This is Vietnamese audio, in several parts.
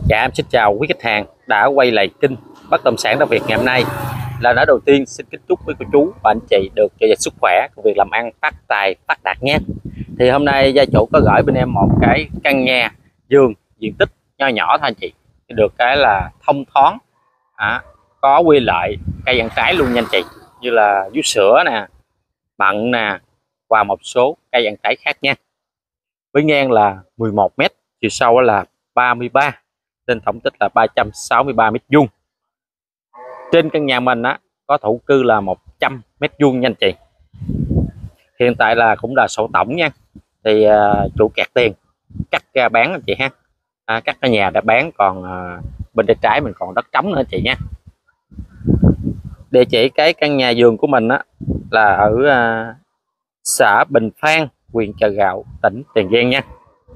Dạ em xin chào quý khách hàng đã quay lại kênh bất động sản Đất Việt ngày hôm nay. Lời nói đầu tiên xin kính chúc quý cô chú và anh chị được dồi dào sức khỏe, công việc làm ăn phát tài phát đạt nhé. Thì hôm nay gia chủ có gửi bên em một cái căn nhà vườn diện tích nho nhỏ thôi anh chị, được cái là thông thoáng, có quy lợi cây ăn trái luôn nha anh chị, như là vú sữa nè, mận nè và một số cây ăn trái khác nha. Với ngang là 11 m, chiều sâu là 33, trên tổng tích là 363 m². Trên căn nhà mình có thổ cư là 100 m² nha anh chị. Hiện tại là cũng là sổ tổng nha. Thì chủ kẹt tiền cắt ra bán anh chị ha. Cắt cái nhà đã bán, còn bên tay trái mình còn đất trống nữa anh chị nha. Địa chỉ cái căn nhà vườn của mình là ở xã Bình Phan, huyện Chợ Gạo, tỉnh Tiền Giang nha.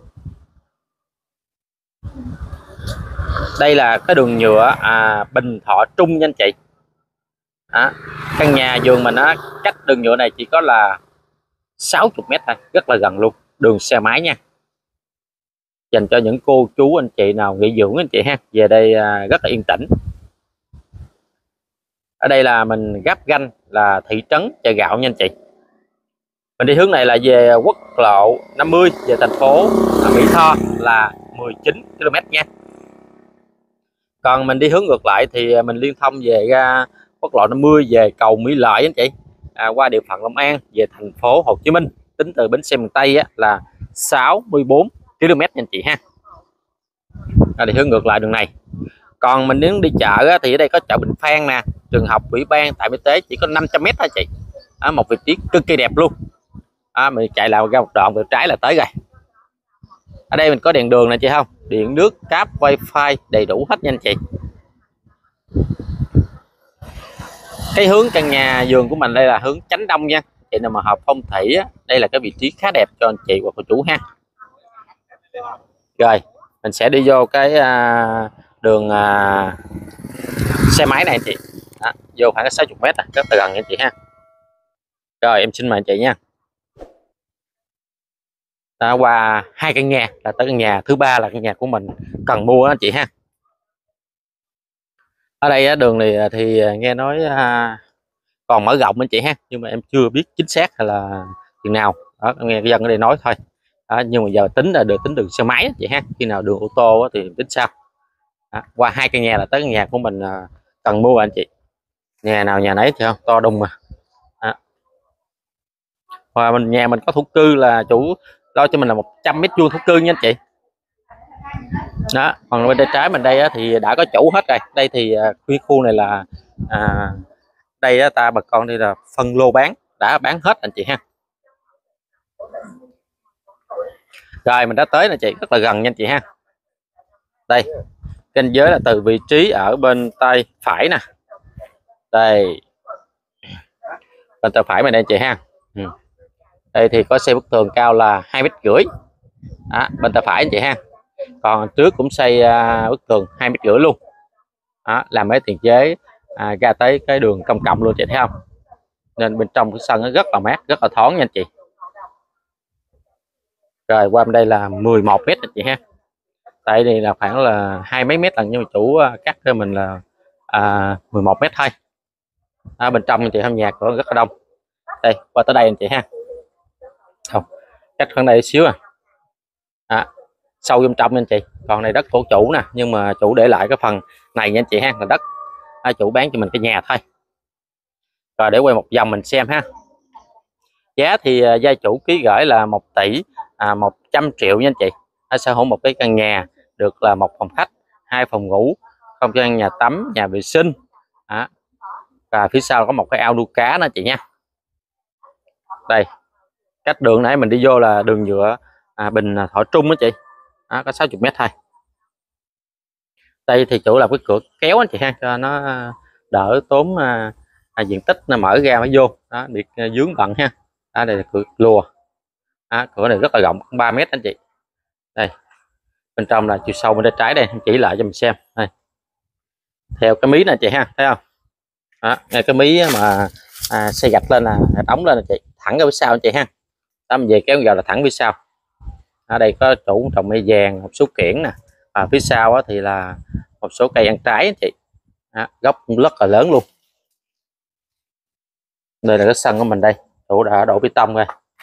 Đây là cái đường nhựa Bình Thọ Trung nha anh chị. Căn nhà vườn mình cách đường nhựa này chỉ có là 60 m thôi, rất là gần luôn, đường xe máy nha. Dành cho những cô chú anh chị nào nghỉ dưỡng anh chị ha, về đây rất là yên tĩnh. Ở đây là mình giáp ranh là thị trấn Chợ Gạo nha anh chị. Mình đi hướng này là về quốc lộ 50 về thành phố Mỹ Tho là 19 km nha. Còn mình đi hướng ngược lại thì mình liên thông về ra quốc lộ 50 về cầu Mỹ Lợi anh chị, qua địa phận Long An về thành phố Hồ Chí Minh, tính từ bến xe miền Tây là 64 km anh chị ha. Đi hướng ngược lại đường này. Còn mình nếu đi chợ thì ở đây có chợ Bình Phan nè, trường học, ủy ban, trạm y tế, chỉ có 500 m thôi chị. Một vị trí cực kỳ đẹp luôn. Mình chạy lại ra một đoạn về trái là tới rồi. Ở đây mình có đèn đường nè chị, không điện nước, cáp, wifi đầy đủ hết nha anh chị. Cái hướng căn nhà vườn của mình đây là hướng chánh đông nha chị. Nào mà hợp phong thủy đây là cái vị trí khá đẹp cho anh chị hoặc cô chủ ha. Rồi mình sẽ đi vô cái đường xe máy này anh chị. Vô khoảng 60 m, rất là gần anh chị ha. Rồi em xin mời anh chị nha. Qua hai căn nhà là tới căn nhà thứ ba là căn nhà của mình cần mua đó anh chị ha. Ở đây đường này thì nghe nói còn mở rộng anh chị ha, nhưng mà em chưa biết chính xác hay là chừng nào đó, nghe dân ở đây nói thôi. Nhưng mà giờ tính là được tính đường xe máy anh chị ha, khi nào đường ô tô thì tính sao. Qua hai căn nhà là tới căn nhà của mình cần mua anh chị. Nhà nào nhà nấy thì không to đùng mà. Và nhà mình có thổ cư là chủ lo cho mình là 100 m² thổ cư nha anh chị. Đó, còn bên tay trái mình đây thì đã có chủ hết rồi. Đây thì khu này là đây bà con đây là phân lô bán, đã bán hết anh chị ha. Rồi mình đã tới nè chị, rất là gần nha anh chị ha. Đây ranh giới là từ vị trí ở bên tay phải nè, đây bên tay phải mình đây anh chị ha. Đây thì có xây bức tường cao là 2,5 m, bên tay phải anh chị ha. Còn trước cũng xây bức tường 2,5 m luôn. Làm mấy tiền chế ra tới cái đường công cộng luôn chị thấy không, nên bên trong cái sân nó rất là mát, rất là thoáng nha anh chị. Rồi qua bên đây là 11 m anh chị ha. Tại đây là khoảng là 20 mấy mét lần, nhưng mà chủ cắt cho mình là 11 m thôi. Bên trong anh chị tham nhà có rất là đông. Đây qua tới đây anh chị ha, không cách khoảng đây xíu sâu bên trong anh chị. Còn này đất của chủ nè, nhưng mà chủ để lại cái phần này nha anh chị ha, là đất chủ bán cho mình cái nhà thôi. Rồi để quay một vòng mình xem ha. Giá thì gia chủ ký gửi là 1 tỷ 100 triệu nha anh chị. Sở hữu một cái căn nhà được là 1 phòng khách, 2 phòng ngủ, không gian nhà tắm, nhà vệ sinh, và phía sau có một cái ao nuôi cá đó chị nha. Đây cách đường nãy mình đi vô là đường nhựa Bình Thọ Trung đó chị, có 60 m thôi. Đây thì chủ làm cái cửa kéo anh chị ha, cho nó đỡ tốn diện tích, nó mở ra mới vô đó, bị dướng bận ha. Đây là cửa lùa, cửa này rất là rộng, 3 m anh chị. Đây bên trong là chiều sâu bên tay trái, đây chỉ lại cho mình xem. Đây theo cái mí này chị ha, thấy không ngay cái mí mà xây gạch lên là đóng lên là chị, thẳng ra phía sau anh chị ha. Đó mình về kéo vào là thẳng phía sau. Ở đây có chủ trồng mai vàng, một số kiển nè, Phía sau á, thì là một số cây ăn trái anh chị. Gốc cũng rất là lớn luôn. Đây là cái sân của mình đây, chủ đã đổ bê tông rồi.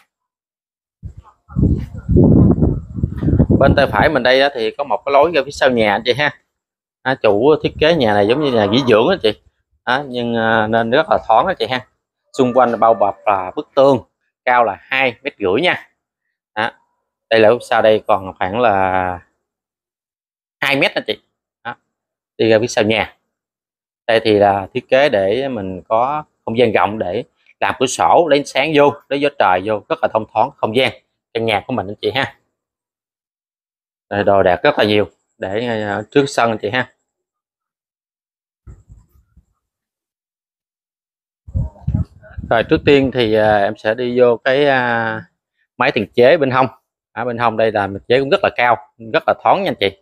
Bên tay phải mình đây á, thì có một cái lối ra phía sau nhà anh chị ha. Chủ thiết kế nhà này giống như nhà nghỉ dưỡng anh chị. Nhưng nên rất là thoáng anh chị ha. Xung quanh bao bọc là bức tường cao là 2,5 m nha. Đây là sau đây còn khoảng là 2 mét anh chị. Đi ra phía sau nhà. Đây thì là thiết kế để mình có không gian rộng để làm cửa sổ lấy ánh sáng vô, lấy gió trời vô, rất là thông thoáng không gian căn nhà của mình anh chị ha. Đây, đồ đạc rất là nhiều để trước sân anh chị ha. Rồi trước tiên thì em sẽ đi vô cái máy tiền chế bên hông. Bên hông đây là mình chế cũng rất là cao, rất là thoáng nha anh chị.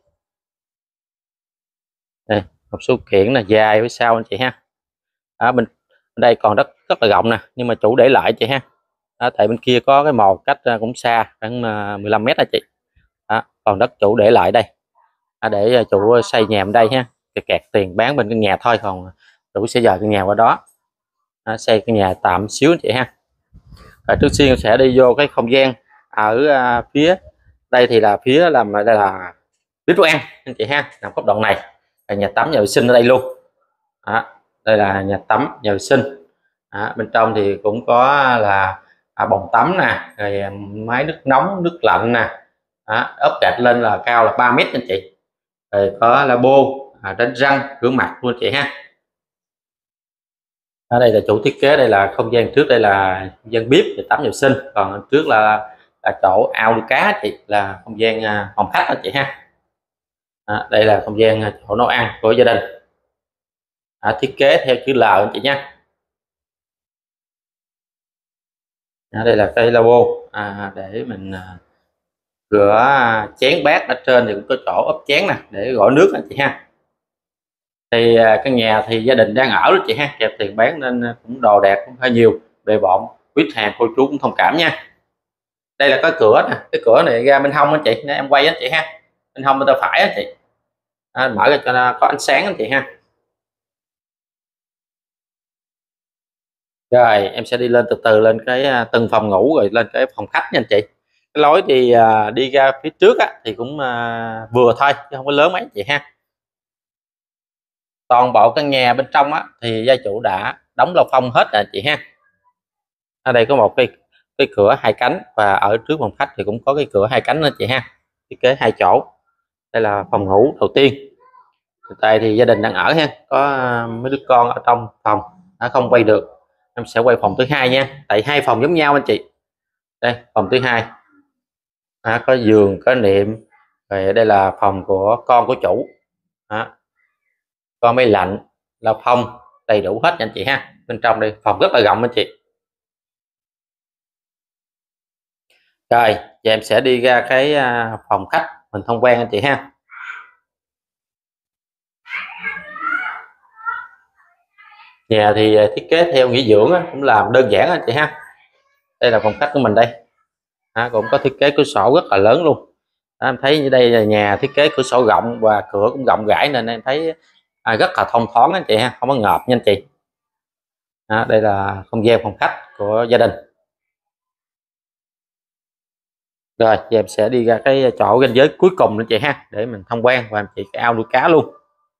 Đây, một số kiện là dài phía sau anh chị ha. Bên đây còn rất là rộng nè, nhưng mà chủ để lại chị ha. Tại bên kia có cái mồ cách cũng xa khoảng 15 mét anh chị. Còn đất chủ để lại đây để chủ xây nhà bên đây ha, kẹt tiền bán bên căn nhà thôi, còn chủ sẽ dời căn nhà qua đó xây căn nhà tạm xíu anh chị ha. Rồi trước tiên sẽ đi vô cái không gian ở phía đây thì là phía làm đây là bếp nấu ăn anh chị ha, nằm góc đoạn này là nhà tắm nhà vệ sinh ở đây luôn. Đây là nhà tắm nhà vệ sinh. Bên trong thì cũng có là bồn tắm nè, rồi máy nước nóng nước lạnh nè. Ốp gạch lên là cao là 3 mét anh chị. Rồi có lavabo, đánh răng rửa mặt luôn chị ha. Ở đây là chủ thiết kế, đây là không gian trước đây là gian bếp để tắm nhà vệ sinh, còn trước là chỗ ao nuôi cá chị, là không gian phòng khách anh chị ha. Đây là không gian chỗ nấu ăn của gia đình. Thiết kế theo chữ L anh chị nha. Đây là cây lavabo để mình rửa chén bát. Ở trên thì cũng có chỗ ốp chén nè để gọi nước anh chị ha. Thì căn nhà thì gia đình đang ở đó chị ha, kẹp tiền bán nên cũng đồ đạc cũng hơi nhiều, bề bộn, quý hàng cô chú cũng thông cảm nha. Đây là cái cửa nè, cái cửa này ra bên hông anh chị, nên em quay anh chị ha, bên hông bên tay phải anh chị. Mở ra cho nó có ánh sáng anh chị ha. Rồi em sẽ đi lên từ từ lên cái từng phòng ngủ rồi lên cái phòng khách nha anh chị. Cái lối thì đi ra phía trước thì cũng vừa thôi chứ không có lớn mấy anh chị ha. Toàn bộ căn nhà bên trong thì gia chủ đã đóng lô phong hết rồi anh chị ha. Ở đây có một cái cửa 2 cánh, và ở trước phòng khách thì cũng có cái cửa 2 cánh anh chị ha, thiết kế 2 chỗ. Đây là phòng ngủ đầu tiên. Tại thì gia đình đang ở ha, có mấy đứa con ở trong phòng không quay được, em sẽ quay phòng thứ hai nha, tại 2 phòng giống nhau anh chị. Đây phòng thứ hai, có giường có nệm. Rồi đây là phòng của con của chủ, có máy lạnh la phong đầy đủ hết anh chị ha. Bên trong đây phòng rất là rộng anh chị. Rồi giờ em sẽ đi ra cái phòng khách mình tham quan anh chị ha. Nhà thì thiết kế theo nghỉ dưỡng cũng làm đơn giản anh chị ha. Đây là phòng khách của mình đây, cũng có thiết kế cửa sổ rất là lớn luôn. Em thấy như đây là nhà thiết kế cửa sổ rộng và cửa cũng rộng rãi, nên em thấy rất là thông thoáng anh chị ha, không có ngợp nha anh chị. Đây là không gian phòng khách của gia đình. Rồi giờ em sẽ đi ra cái chỗ ranh giới cuối cùng anh chị ha, để mình tham quan và em chị cái ao nuôi cá luôn.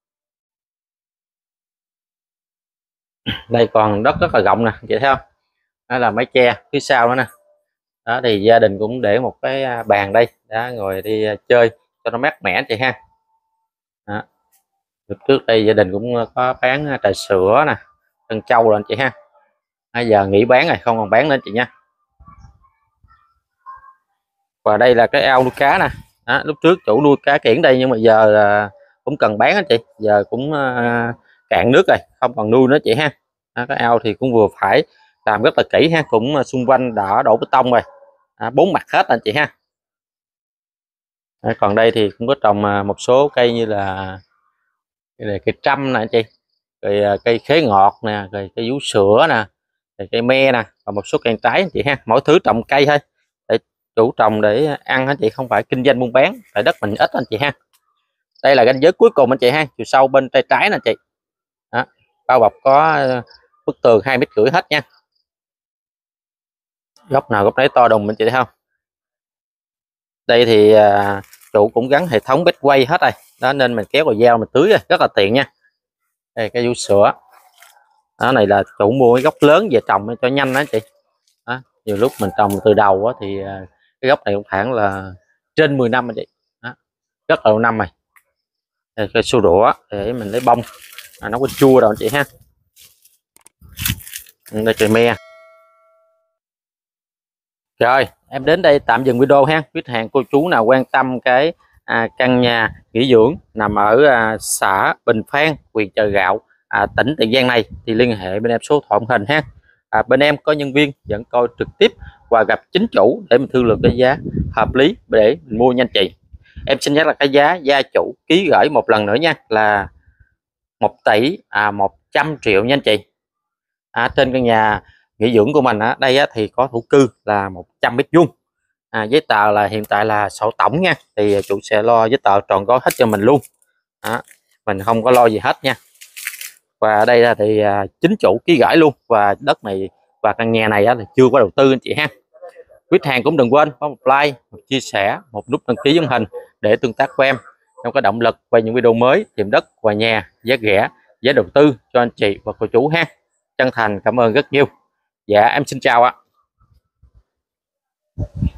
Đây còn đất rất là rộng nè chị thấy không, đó là mái che phía sau đó nè. Đó thì gia đình cũng để một cái bàn đây đã ngồi đi chơi cho nó mát mẻ chị ha. Đó. Trước đây gia đình cũng có bán trà sữa nè, trân châu rồi anh chị ha. Bây giờ nghỉ bán rồi, không còn bán nữa chị nha. Và đây là cái ao nuôi cá nè. Lúc trước chủ nuôi cá kiển đây, nhưng mà giờ cũng cần bán anh chị, giờ cũng cạn nước rồi, không còn nuôi nữa chị ha. Cái ao thì cũng vừa phải, làm rất là kỹ ha, cũng xung quanh đã đổ bê tông rồi, 4 mặt hết anh chị ha. Còn đây thì cũng có trồng một số cây như là cây trâm nè anh chị, rồi cây khế ngọt nè, rồi cây vú sữa nè, rồi cây me nè, và một số cây trái anh chị ha. Mỗi thứ trồng cây thôi, để chủ trồng để ăn anh chị, không phải kinh doanh buôn bán, tại đất mình ít anh chị ha. Đây là ranh giới cuối cùng anh chị ha, chiều sâu bên tay trái nè chị. Đó, bao bọc có bức tường 2,5 m hết nha. Góc nào góc đấy to đùng anh chị thấy không? Đây thì chủ cũng gắn hệ thống bếp quay hết rồi đó, nên mình kéo vào dao mình tưới rất là tiện nha. Đây cái vú sữa đó, này là chủ mua cái gốc lớn về trồng cho nhanh đó chị. Đó, nhiều lúc mình trồng từ đầu á, thì cái gốc này cũng khoảng là trên 10 năm anh chị. Đó, rất là lâu năm rồi. Đây, cái xô đũa để mình lấy bông nó có chua đâu anh chị ha. Đây trời me. Rồi em đến đây tạm dừng video ha. Khách hàng cô chú nào quan tâm cái căn nhà nghỉ dưỡng nằm ở xã Bình Phan, huyện Chợ Gạo, tỉnh Tiền Giang này thì liên hệ bên em số điện thoại màn hình ha. Bên em có nhân viên dẫn coi trực tiếp và gặp chính chủ để mình thương lượng cái giá hợp lý để mình mua nha anh chị. Em xin nhắc là cái giá gia chủ ký gửi một lần nữa nha, là 1 tỷ 100 triệu nha anh chị. Trên căn nhà nghỉ dưỡng của mình ở đây thì có thổ cư là 100 m². Giấy tờ là hiện tại là sổ tổng nha, thì chủ sẽ lo giấy tờ tròn gói hết cho mình luôn. Mình không có lo gì hết nha. Và ở đây thì chính chủ ký gửi luôn, và đất này và căn nhà này thì chưa có đầu tư anh chị ha. Khách hàng cũng đừng quên có một like, một chia sẻ, một nút đăng ký màn hình để tương tác với em trong có động lực quay những video mới tìm đất và nhà giá rẻ, giá đầu tư cho anh chị và cô chú ha. Chân thành cảm ơn rất nhiều. Dạ em xin chào ạ.